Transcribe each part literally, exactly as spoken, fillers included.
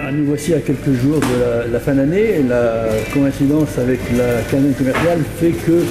nous voici à quelques jours de la, la fin d'année. La coïncidence avec la quinzaine commerciale fait que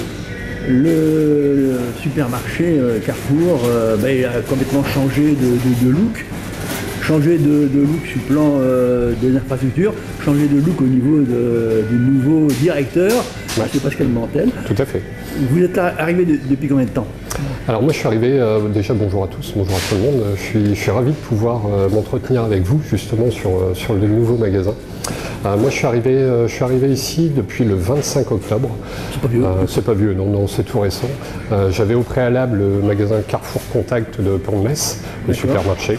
le supermarché euh, Carrefour euh, ben, a complètement changé de, de, de look. Changé de, de look sur le plan euh, des infrastructures, changé de look au niveau de, du nouveau directeur, ouais. C'est Pascal Mantel. Tout à fait. Vous êtes arrivé de, depuis combien de temps? Alors moi je suis arrivé, euh, déjà bonjour à tous, bonjour à tout le monde, je suis, je suis ravi de pouvoir euh, m'entretenir avec vous justement sur, euh, sur le nouveau magasin. Euh, moi je suis, arrivé, euh, je suis arrivé ici depuis le vingt-cinq octobre. C'est pas vieux. Euh, c'est pas vieux, non, non, c'est tout récent. Euh, J'avais au préalable le magasin Carrefour Contact de Pont-de-Metz, le supermarché.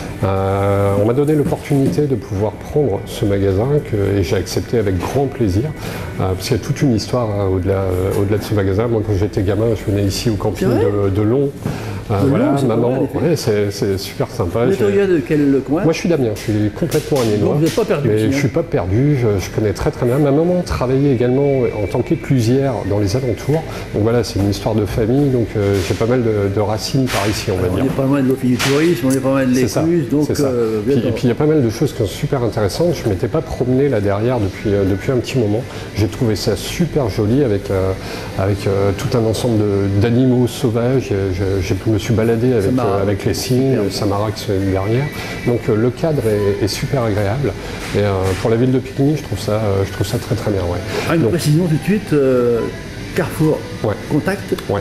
Euh, on m'a donné l'opportunité de pouvoir prendre ce magasin que, et j'ai accepté avec grand plaisir euh, parce qu'il y a toute une histoire hein, au-delà euh, au-delà de ce magasin. Moi quand j'étais gamin je venais ici au camping de, de Long. Euh, voilà, maman, ouais, c'est super sympa. Vous êtes de quel coin? Moi je suis d'Amiens, je suis complètement amiénois. Vous n'êtes pas perdu? Mais aussi, je ne hein. suis pas perdu, je, je connais très très bien. Ma maman travaillait également en tant qu'éclusière dans les alentours. Donc voilà, c'est une histoire de famille, donc euh, j'ai pas mal de, de racines par ici on va Alors, dire. On est pas loin de l'office du tourisme, on est pas loin de l'écluse, donc... Euh, puis, et puis il y a pas mal de choses qui sont super intéressantes. Je ne m'étais pas promené là derrière depuis, euh, depuis un petit moment. J'ai trouvé ça super joli avec, euh, avec euh, tout un ensemble d'animaux sauvages. Je, je, je me suis baladé avec, euh, avec les cygnes, le Samarax derrière. Donc euh, le cadre est, est super agréable. Et euh, pour la ville de Picquigny, je trouve ça, euh, je trouve ça très très bien. Ouais. Ah, une Donc, précision tout de suite, euh, Carrefour ouais. Contact. Ouais.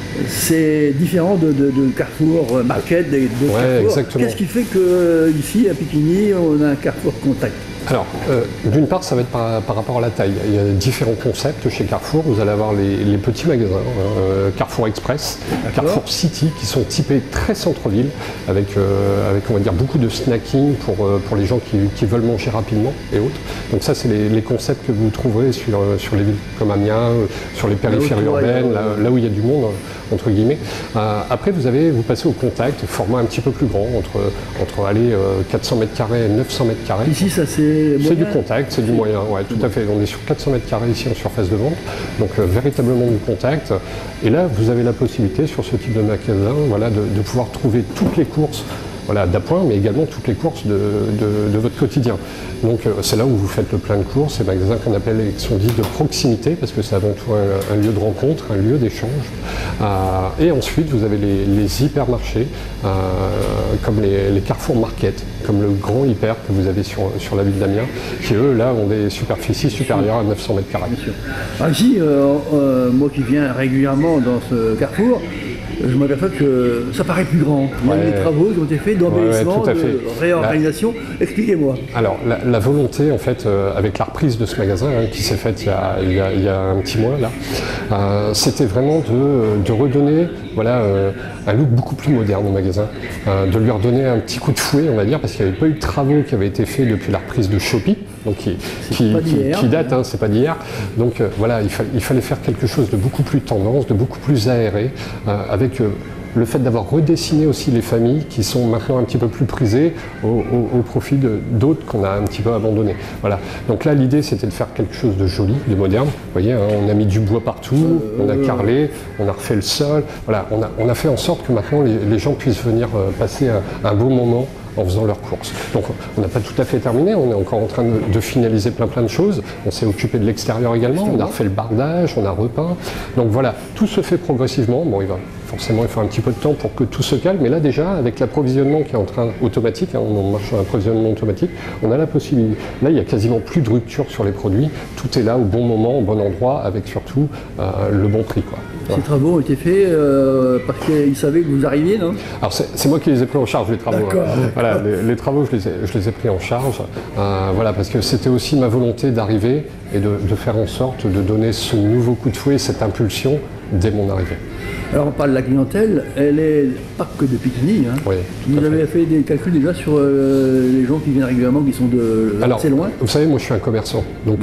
C'est différent de, de, de Carrefour Market, de, de ouais, Carrefour. Qu'est-ce qui fait qu'ici, à Picquigny, on a un Carrefour Contact? Alors, euh, d'une part, ça va être par, par rapport à la taille. Il y a différents concepts chez Carrefour. Vous allez avoir les, les petits magasins, euh, Carrefour Express, Carrefour City, qui sont typés très centre-ville, avec, euh, avec, on va dire, beaucoup de snacking pour, euh, pour les gens qui, qui veulent manger rapidement et autres. Donc ça, c'est les, les concepts que vous trouverez sur, sur les villes comme Amiens, sur les périphéries urbaines, là, là où il y a du monde, entre guillemets. Euh, après, vous avez, vous passez au contact, format un petit peu plus grand, entre, entre allez, euh, quatre cents mètres carrés et neuf cents mètres carrés. Ici, ça c'est... C'est du contact, c'est du moyen, ouais, tout à fait. On est sur quatre cents mètres carrés ici en surface de vente, donc euh, véritablement du contact. Et là, vous avez la possibilité sur ce type de magasin voilà, de, de pouvoir trouver toutes les courses voilà, d'appoint, mais également toutes les courses de, de, de votre quotidien. Donc euh, c'est là où vous faites le plein de courses, ces magasins qu'on appelle, qui sont dits de proximité, parce que c'est avant tout un, un lieu de rencontre, un lieu d'échange. Euh, et ensuite, vous avez les, les hypermarchés, euh, comme les, les Carrefour Market, comme le grand hyper que vous avez sur, sur la ville d'Amiens, qui eux, là, ont des superficies supérieures à neuf cents mètres carrés. Ah, ici, euh, euh, moi qui viens régulièrement dans ce Carrefour, je m'aperçois que ça paraît plus grand. Il y a ouais. des travaux qui ont été faits d'embellissement, ouais, ouais, de réorganisation. La... Expliquez-moi. Alors, la, la volonté, en fait, euh, avec la reprise de ce magasin, hein, qui s'est faite il y, a, il, y a, il y a un petit mois, là, euh, c'était vraiment de, de redonner voilà, euh, un look beaucoup plus moderne au magasin, euh, de lui redonner un petit coup de fouet, on va dire, parce qu'il n'y avait pas eu de travaux qui avaient été faits depuis la reprise de Shopee, donc qui, qui, qui, qui date, hein, c'est pas d'hier. Donc euh, voilà, il, fa il fallait faire quelque chose de beaucoup plus tendance, de beaucoup plus aéré, euh, avec euh, le fait d'avoir redessiné aussi les familles qui sont maintenant un petit peu plus prisées au, au, au profit d'autres qu'on a un petit peu abandonnées. Voilà. Donc là, l'idée, c'était de faire quelque chose de joli, de moderne. Vous voyez, hein, on a mis du bois partout, on a carrelé, on a refait le sol. Voilà, on a, on a fait en sorte que maintenant, les, les gens puissent venir euh, passer un, un beau moment en faisant leurs courses. Donc on n'a pas tout à fait terminé, on est encore en train de, de finaliser plein plein de choses. On s'est occupé de l'extérieur également, on a refait le bardage, on a repeint. Donc voilà, tout se fait progressivement. Bon, il va forcément il faut un petit peu de temps pour que tout se calme, mais là déjà, avec l'approvisionnement qui est en train automatique, hein, on marche sur un approvisionnement automatique, on a la possibilité. Là, il n'y a quasiment plus de rupture sur les produits, tout est là au bon moment, au bon endroit, avec surtout euh, le bon prix, quoi. Ces travaux ont été faits euh, parce qu'ils savaient que vous arriviez, non? Alors c'est moi qui les ai pris en charge, les travaux. Hein. Voilà, les, les travaux, je les ai, je les ai pris en charge, euh, voilà, parce que c'était aussi ma volonté d'arriver et de, de faire en sorte de donner ce nouveau coup de fouet, cette impulsion dès mon arrivée. Alors on parle de la clientèle, elle est pas que de Picquigny. Hein. Oui, vous avez fait. fait des calculs déjà sur euh, les gens qui viennent régulièrement, qui sont de assez loin? Vous savez, moi je suis un commerçant, donc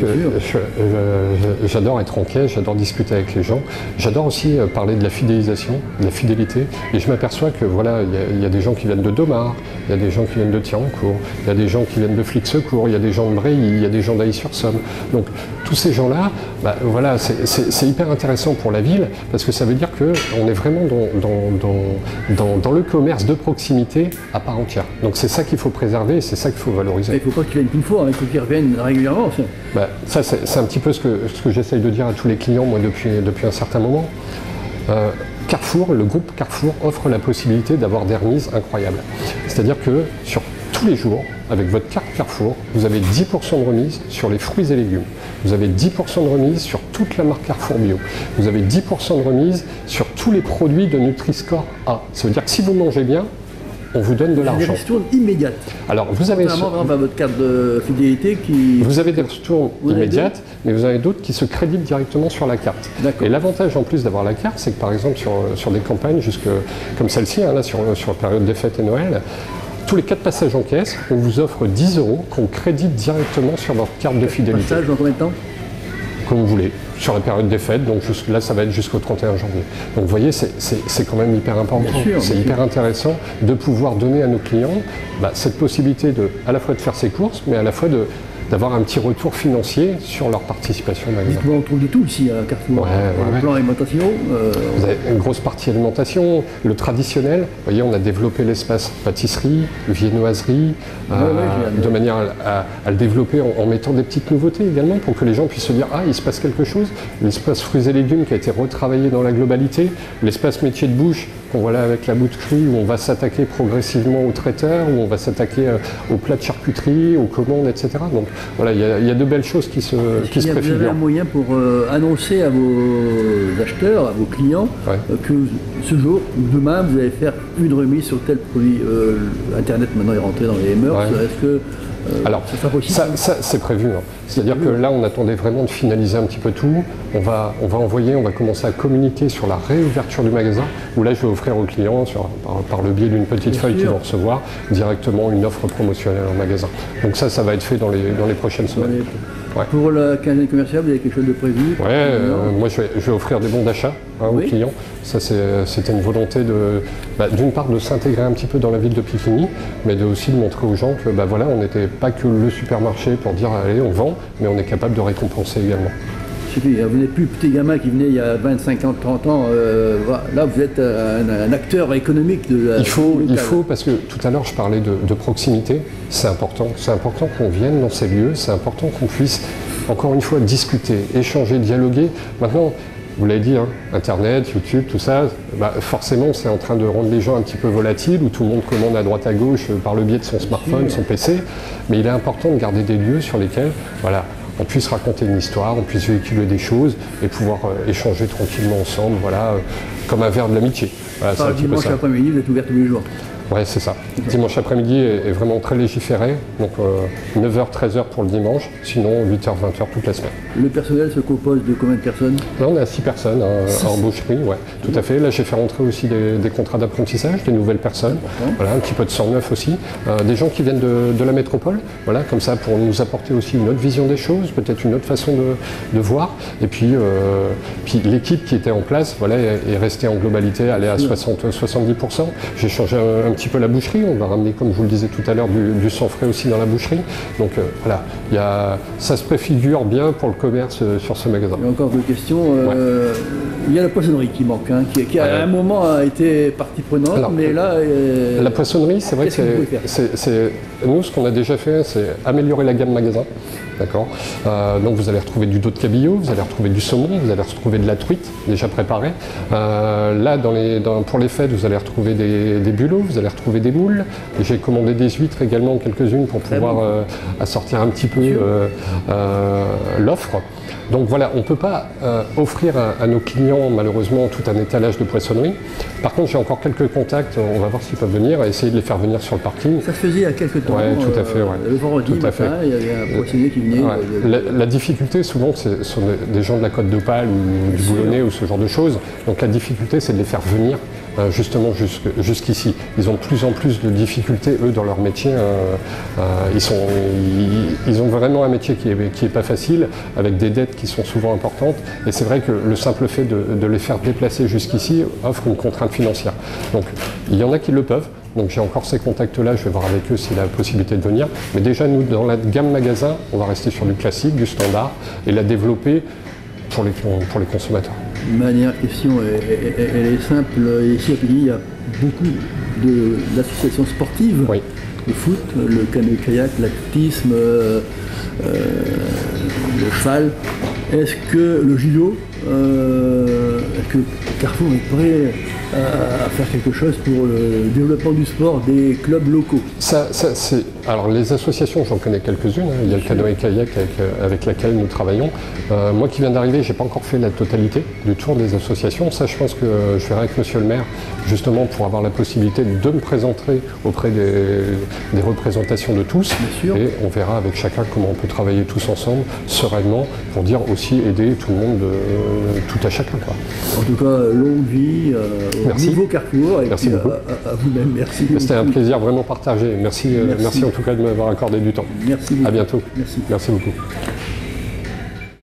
euh, j'adore être en quai, j'adore discuter avec les gens. J'adore aussi euh, parler de la fidélisation, de la fidélité. Et je m'aperçois que voilà, il y, y a des gens qui viennent de Domar, il y a des gens qui viennent de Thiancourt, il y a des gens qui viennent de Flic-Secours, il y a des gens de Bréilly, il y a des gens d'Ailly-sur-Somme. Donc tous ces gens-là, bah, voilà, c'est hyper intéressant pour la ville parce que ça veut dire qu'on est vraiment dans, dans, dans, dans, dans le commerce de proximité à part entière. Donc c'est ça qu'il faut préserver et c'est ça qu'il faut valoriser. Il ne faut pas qu'ils viennent qu'une fois, il faut qu'ils reviennent régulièrement. Ça, bah, ça c'est un petit peu ce que, ce que j'essaye de dire à tous les clients moi depuis, depuis un certain moment. Euh, Carrefour, le groupe Carrefour offre la possibilité d'avoir des remises incroyables. C'est-à-dire que sur tous les jours, avec votre carte Carrefour, vous avez dix pour cent de remise sur les fruits et légumes. Vous avez dix pour cent de remise sur toute la marque Carrefour Bio. Vous avez dix pour cent de remise sur tous les produits de Nutri-Score A. Ça veut dire que si vous mangez bien, on vous donne de l'argent. Des ristournes immédiates. Alors, vous avez, par exemple, à votre carte de fidélité qui... Vous avez des ristournes immédiates, mais vous avez d'autres qui se créditent directement sur la carte. Et l'avantage en plus d'avoir la carte, c'est que par exemple sur, sur des campagnes jusque, comme celle-ci, hein, là sur, sur la période des fêtes et Noël, tous les quatre passages en caisse, on vous offre dix euros qu'on crédite directement sur votre carte de fidélité. Passage dans combien de temps? Comme vous voulez, sur la période des fêtes, donc là ça va être jusqu'au trente et un janvier. Donc vous voyez, c'est quand même hyper important, c'est hyper intéressant de pouvoir donner à nos clients bah, cette possibilité de, à la fois de faire ses courses, mais à la fois de d'avoir un petit retour financier sur leur participation. On trouve de tout ici à Carrefour. Ouais, ouais, le plan alimentation. Euh... Vous avez une grosse partie alimentation, le traditionnel. Vous voyez, on a développé l'espace pâtisserie, viennoiserie, euh, ouais, ouais, de manière à, à, à le développer en, en mettant des petites nouveautés également pour que les gens puissent se dire ah, il se passe quelque chose. L'espace fruits et légumes qui a été retravaillé dans la globalité, l'espace métier de bouche qu'on voit là avec la boucherie où on va s'attaquer progressivement aux traiteurs, où on va s'attaquer euh, aux plats de charcuterie, aux commandes, et cetera. Donc voilà, il y, y a de belles choses qui se, qui se préfigurent. Vous avez un moyen pour euh, annoncer à vos acheteurs, à vos clients, ouais. euh, que ce jour, demain, vous allez faire une remise sur tel produit. Euh, Internet maintenant est rentré dans les mœurs. Ouais. Est-ce que Euh, Alors, ça, ça c'est prévu. Hein. C'est-à-dire que là, on attendait vraiment de finaliser un petit peu tout. On va, on va envoyer, on va commencer à communiquer sur la réouverture du magasin, où là, je vais offrir aux clients, sur, par, par le biais d'une petite Bien feuille qu'ils vont recevoir, directement une offre promotionnelle en magasin. Donc ça, ça va être fait dans les, dans les prochaines semaines. Ouais. Pour la quinzaine commerciale, vous avez quelque chose de prévu? Oui, euh, moi, je vais, je vais offrir des bons d'achat hein, oui. aux clients. Ça, c'était une volonté de, bah, d'une part, de s'intégrer un petit peu dans la ville de Piquigny, mais de aussi de montrer aux gens que, bah, voilà, on n'était pas que le supermarché pour dire, allez, on vend, mais on est capable de récompenser également. Vous n'êtes plus le petit gamin qui venait il y a vingt, cinquante, trente ans. Euh, là, vous êtes un, un acteur économique de la il faut, il faut, parce que tout à l'heure, je parlais de, de proximité. C'est important. C'est important qu'on vienne dans ces lieux. C'est important qu'on puisse, encore une fois, discuter, échanger, dialoguer. Maintenant, vous l'avez dit, hein, Internet, YouTube, tout ça, bah, forcément, c'est en train de rendre les gens un petit peu volatiles, où tout le monde commande à droite à gauche euh, par le biais de son smartphone, son P C. Mais il est important de garder des lieux sur lesquels, voilà, on puisse raconter une histoire, on puisse véhiculer des choses et pouvoir euh, échanger tranquillement ensemble, voilà, euh, comme un verre de l'amitié. Voilà, Par dimanche après-midi, vous êtes ouvert tous les jours? Oui, c'est ça. Okay. Dimanche après-midi est, est vraiment très légiféré, donc euh, neuf heures, treize heures pour le dimanche, sinon huit heures, vingt heures toute la semaine. Le personnel se compose de combien de personnes? Là, on est à six personnes hein, en boucherie, ouais, tout à fait. Là, j'ai fait rentrer aussi des, des contrats d'apprentissage, des nouvelles personnes, okay. Voilà, un petit peu de sang neuf aussi, euh, des gens qui viennent de, de la métropole, voilà, comme ça pour nous apporter aussi une autre vision des choses, peut-être une autre façon de, de voir. Et puis, euh, puis l'équipe qui était en place, voilà, est, est restée en globalité, elle est à soixante à soixante-dix pour cent. J'ai changé un, un petit peu la boucherie, on va ramener, comme je vous le disais tout à l'heure, du, du sang frais aussi dans la boucherie. Donc euh, voilà, y a, ça se préfigure bien pour le commerce euh, sur ce magasin. Il y a encore deux questions. Euh, ouais. Il y a la poissonnerie qui manque, hein, qui, qui à ouais. un moment a été partie prenante, Alors, mais là... Euh, la poissonnerie, c'est vrai que c'est... Nous, ce qu'on a déjà fait, c'est améliorer la gamme magasin. D'accord. Euh, donc vous allez retrouver du dos de cabillaud, vous allez retrouver du saumon, vous allez retrouver de la truite déjà préparée. Euh, là, dans les, dans, pour les fêtes, vous allez retrouver des, des bulots, vous allez retrouver des moules. J'ai commandé des huîtres également, quelques-unes, pour pouvoir euh, assortir un petit peu euh, euh, l'offre. Donc voilà, on ne peut pas euh, offrir à, à nos clients malheureusement tout un étalage de poissonnerie. Par contre, j'ai encore quelques contacts, on va voir s'ils peuvent venir et essayer de les faire venir sur le parking. Ça se faisait il y a quelques temps. Oui, tout à fait. Ouais. Le vendredi matin, il y avait un poissonnier qui venait. Ouais. De... La, la difficulté, souvent, ce sont des gens de la Côte d'Opale ou du Boulonnais ou ce genre de choses. Donc la difficulté, c'est de les faire venir euh, justement jusqu'ici. Ils ont de plus en plus de difficultés, eux, dans leur métier. Euh, euh, ils, sont, ils, ils ont vraiment un métier qui n'est qui est pas facile, avec des dettes qui sont souvent importantes. Et c'est vrai que le simple fait de, de les faire déplacer jusqu'ici offre une contrainte financière. Donc il y en a qui le peuvent. Donc j'ai encore ces contacts-là, je vais voir avec eux s'il a la possibilité de venir. Mais déjà, nous, dans la gamme magasin, on va rester sur du classique, du standard, et la développer pour les, pour les consommateurs. Ma dernière question, elle, elle, elle est simple. Ici à Pigny, il y a beaucoup d'associations sportives. Oui. Le foot, le canoë-kayak, l'athlétisme, euh, euh, le cheval. Est-ce que le judo, euh, est-ce que Carrefour est prêt à, à faire quelque chose pour le développement du sport des clubs locaux? Ça, ça, c'est... Alors les associations, j'en connais quelques-unes. Hein. Il y a le canoë-kayak avec, avec laquelle nous travaillons. Euh, moi qui viens d'arriver, j'ai pas encore fait la totalité du tour des associations. Ça, je pense que je verrai avec Monsieur le maire, justement pour avoir la possibilité de me présenter auprès des, des représentations de tous. Bien sûr. Et on verra avec chacun comment on peut travailler tous ensemble, sereinement, pour dire aussi aider tout le monde, de, tout à chacun, quoi. En tout cas, longue vie euh, au merci. nouveau Carrefour. Et merci puis, beaucoup. À, à vous-même, merci. C'était un plaisir vraiment partagé. Merci, merci. Euh, merci en tout cas de m'avoir accordé du temps. Merci beaucoup. À bientôt. Merci. Merci beaucoup.